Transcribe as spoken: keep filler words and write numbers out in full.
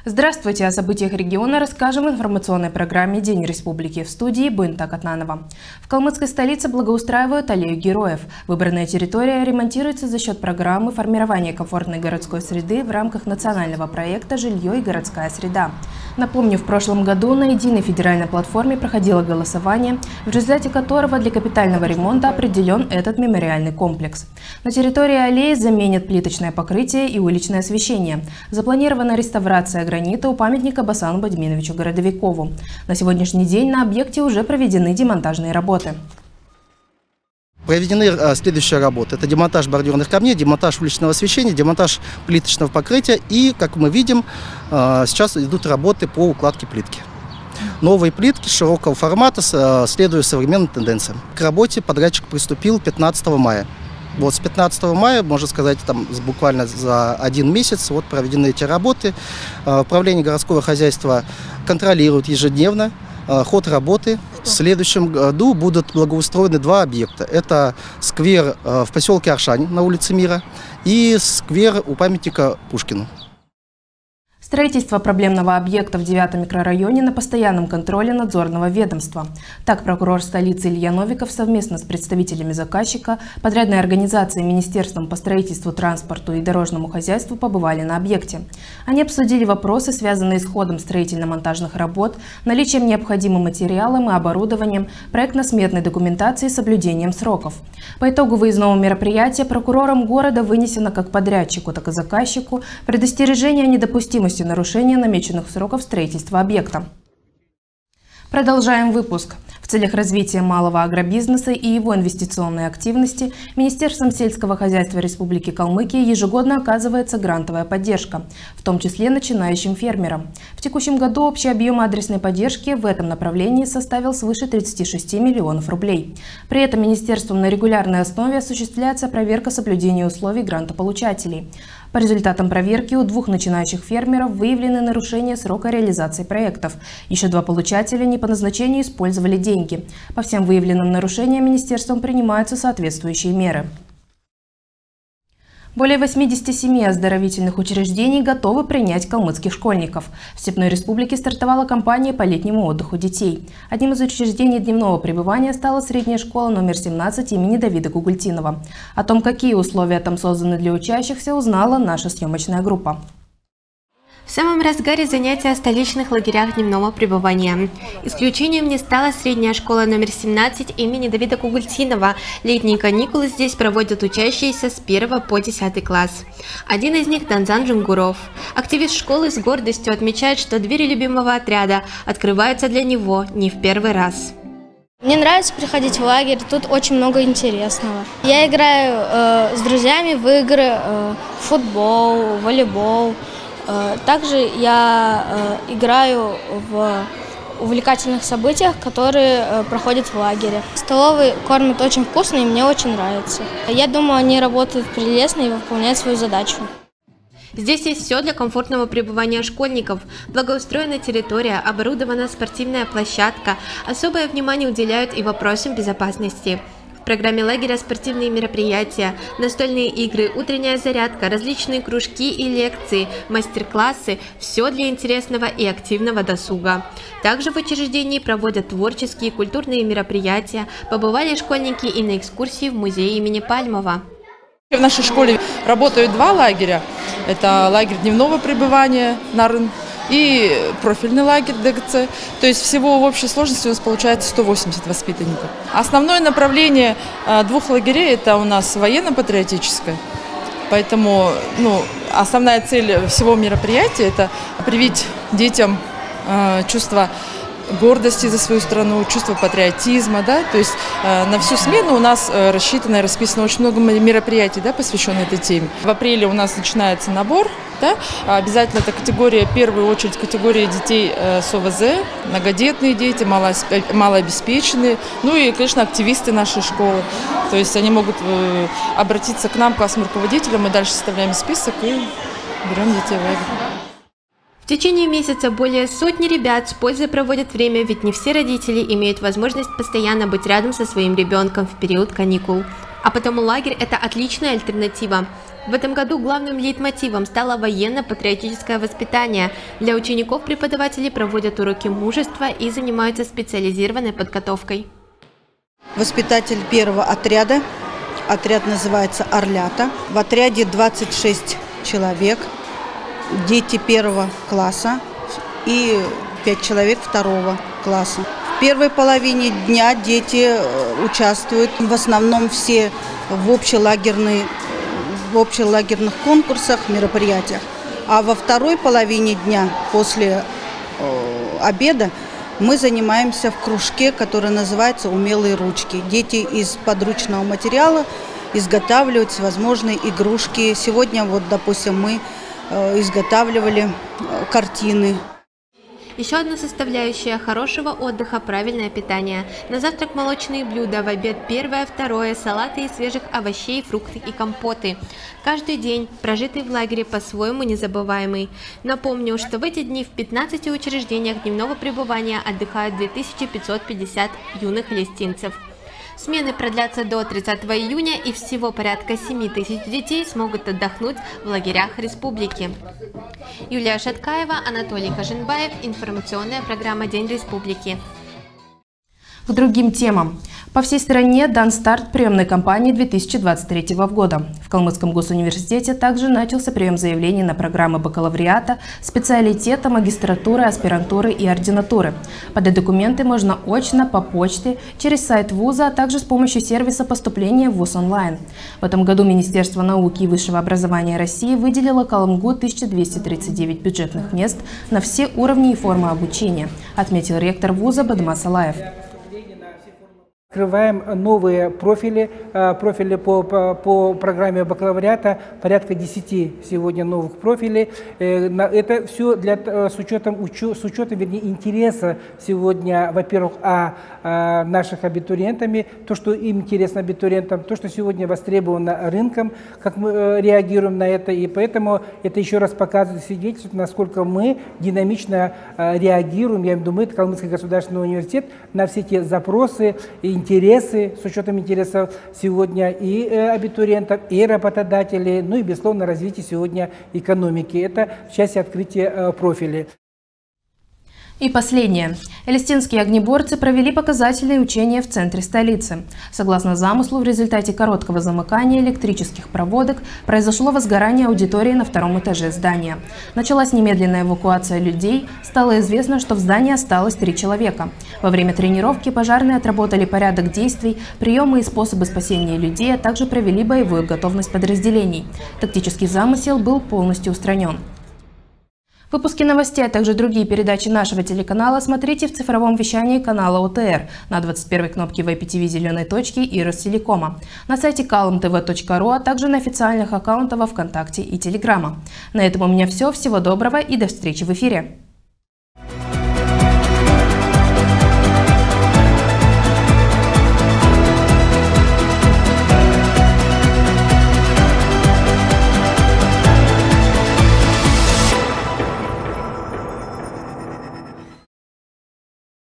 Здравствуйте! О событиях региона расскажем в информационной программе «День Республики». В студии Бунта Катнанова. В калмыцкой столице благоустраивают аллею героев. Выбранная территория ремонтируется за счет программы формирования комфортной городской среды в рамках национального проекта «Жилье и городская среда». Напомню, в прошлом году на единой федеральной платформе проходило голосование, в результате которого для капитального ремонта определен этот мемориальный комплекс. На территории аллеи заменят плиточное покрытие и уличное освещение. Запланирована реставрация гранита у памятника Басану Бадминовичу Городовикову. На сегодняшний день на объекте уже проведены демонтажные работы. Проведены следующие работы. Это демонтаж бордюрных камней, демонтаж уличного освещения, демонтаж плиточного покрытия. И, как мы видим, сейчас идут работы по укладке плитки. Новые плитки широкого формата, следуя современным тенденциям. К работе подрядчик приступил пятнадцатого мая. Вот с пятнадцатого мая, можно сказать, там буквально за один месяц вот проведены эти работы. Управление городского хозяйства контролирует ежедневно ход работы. В следующем году будут благоустроены два объекта. Это сквер в поселке Аршань на улице Мира и сквер у памятника Пушкину. Строительство проблемного объекта в девятом микрорайоне на постоянном контроле надзорного ведомства. Так, прокурор столицы Илья Новиков совместно с представителями заказчика, подрядной организацией, Министерством по строительству, транспорту и дорожному хозяйству побывали на объекте. Они обсудили вопросы, связанные с ходом строительно-монтажных работ, наличием необходимым материалом и оборудованием, проектно-сметной документацией и соблюдением сроков. По итогу выездного мероприятия прокурором города вынесено как подрядчику, так и заказчику предостережение о недопустимости нарушения намеченных сроков строительства объекта. Продолжаем выпуск. В целях развития малого агробизнеса и его инвестиционной активности Министерством сельского хозяйства Республики Калмыкия ежегодно оказывается грантовая поддержка, в том числе начинающим фермерам. В текущем году общий объем адресной поддержки в этом направлении составил свыше тридцати шести миллионов рублей. При этом Министерством на регулярной основе осуществляется проверка соблюдения условий грантополучателей. По результатам проверки у двух начинающих фермеров выявлены нарушения срока реализации проектов. Еще два получателя не по назначению использовали деньги. По всем выявленным нарушениям Министерством принимаются соответствующие меры. Более восьмидесяти семи оздоровительных учреждений готовы принять калмыцких школьников. В Степной Республике стартовала кампания по летнему отдыху детей. Одним из учреждений дневного пребывания стала средняя школа номер семнадцать имени Давида Гугультинова. О том, какие условия там созданы для учащихся, узнала наша съемочная группа. В самом разгаре занятия о столичных лагерях дневного пребывания. Исключением не стала средняя школа номер семнадцать имени Давида Гугультинова. Летние каникулы здесь проводят учащиеся с первого по десятый класс. Один из них – Данзан Джунгуров. Активист школы с гордостью отмечает, что двери любимого отряда открываются для него не в первый раз. Мне нравится приходить в лагерь, тут очень много интересного. Я играю э, с друзьями в игры, э, в футбол, волейбол. Также я играю в увлекательных событиях, которые проходят в лагере. Столовые кормят очень вкусно и мне очень нравится. Я думаю, они работают прелестно и выполняют свою задачу. Здесь есть все для комфортного пребывания школьников. Благоустроена территория, оборудована спортивная площадка. Особое внимание уделяют и вопросам безопасности. В программе лагеря спортивные мероприятия, настольные игры, утренняя зарядка, различные кружки и лекции, мастер-классы – все для интересного и активного досуга. Также в учреждении проводят творческие и культурные мероприятия, побывали школьники и на экскурсии в музее имени Пальмова. В нашей школе работают два лагеря. Это лагерь дневного пребывания Нарын и профильный лагерь ДГЦ. То есть всего в общей сложности у нас получается сто восемьдесят воспитанников. Основное направление двух лагерей – это у нас военно-патриотическое. Поэтому ну, основная цель всего мероприятия – это привить детям чувство гордости за свою страну, чувство патриотизма, да, то есть э, на всю смену у нас э, рассчитано и расписано очень много мероприятий, да, посвященных этой теме. В апреле у нас начинается набор, да, обязательно это категория, в первую очередь категория детей э, с ОВЗ, многодетные дети, малообеспеченные, ну и, конечно, активисты нашей школы, то есть они могут э, обратиться к нам, классным руководителям, мы дальше составляем список и берем детей в лагерь. В течение месяца более сотни ребят с пользой проводят время, ведь не все родители имеют возможность постоянно быть рядом со своим ребенком в период каникул. А потому лагерь – это отличная альтернатива. В этом году главным лейтмотивом стало военно-патриотическое воспитание. Для учеников преподаватели проводят уроки мужества и занимаются специализированной подготовкой. Воспитатель первого отряда. Отряд называется «Орлята». В отряде двадцать шесть человек, дети первого класса и пять человек второго класса. В первой половине дня дети участвуют в основном все в общелагерной в общелагерных конкурсах, мероприятиях. А во второй половине дня, после э, обеда, мы занимаемся в кружке, который называется «Умелые ручки». Дети из подручного материала изготавливают всевозможные игрушки. Сегодня, вот, допустим, мы э, изготавливали э, картины. Еще одна составляющая хорошего отдыха – правильное питание. На завтрак молочные блюда, в обед первое, второе, салаты из свежих овощей, фрукты и компоты. Каждый день, прожитый в лагере, по-своему незабываемый. Напомню, что в эти дни в пятнадцати учреждениях дневного пребывания отдыхают две тысячи пятьсот пятьдесят юных лестинцев. Смены продлятся до тридцатого июня, и всего порядка семи тысяч детей смогут отдохнуть в лагерях республики. Юлия Шаткаева, Анатолий Коженбаев. Информационная программа «День республики». К другим темам. По всей стране дан старт приемной кампании две тысячи двадцать третьего года. В Калмыцком госуниверситете также начался прием заявлений на программы бакалавриата, специалитета, магистратуры, аспирантуры и ординатуры. Подать документы можно очно, по почте, через сайт вуза, а также с помощью сервиса поступления в вуз онлайн. В этом году Министерство науки и высшего образования России выделило Калмгу тысячу двести тридцать девять бюджетных мест на все уровни и формы обучения, отметил ректор вуза Бадмас Алаев. Открываем новые профили, профили по, по, по программе бакалавриата, порядка десяти сегодня новых профилей. Это все для, с учетом, с учетом вернее, интереса сегодня, во-первых, а, а наших абитуриентами, то, что им интересно абитуриентам, то, что сегодня востребовано рынком, как мы реагируем на это. И поэтому это еще раз показывает, свидетельствует, насколько мы динамично реагируем, я имею в виду мы, Калмыцкий государственный университет, на все те запросы и интересы, с учетом интересов сегодня и э, абитуриентов, и работодателей, ну и, безусловно, развитие сегодня экономики. Это в части открытия э, профилей. И последнее. Элистинские огнеборцы провели показательные учения в центре столицы. Согласно замыслу, в результате короткого замыкания электрических проводок произошло возгорание аудитории на втором этаже здания. Началась немедленная эвакуация людей. Стало известно, что в здании осталось три человека. Во время тренировки пожарные отработали порядок действий, приемы и способы спасения людей, а также провели боевую готовность подразделений. Тактический замысел был полностью устранен. Выпуски новостей, а также другие передачи нашего телеканала смотрите в цифровом вещании канала о тэ эр на двадцать первой кнопке в ай пи ти ви «Зеленой точки» и Ростелекома, на сайте калм тэ вэ точка ру, а также на официальных аккаунтах во ВКонтакте и Телеграма. На этом у меня все. Всего доброго и до встречи в эфире.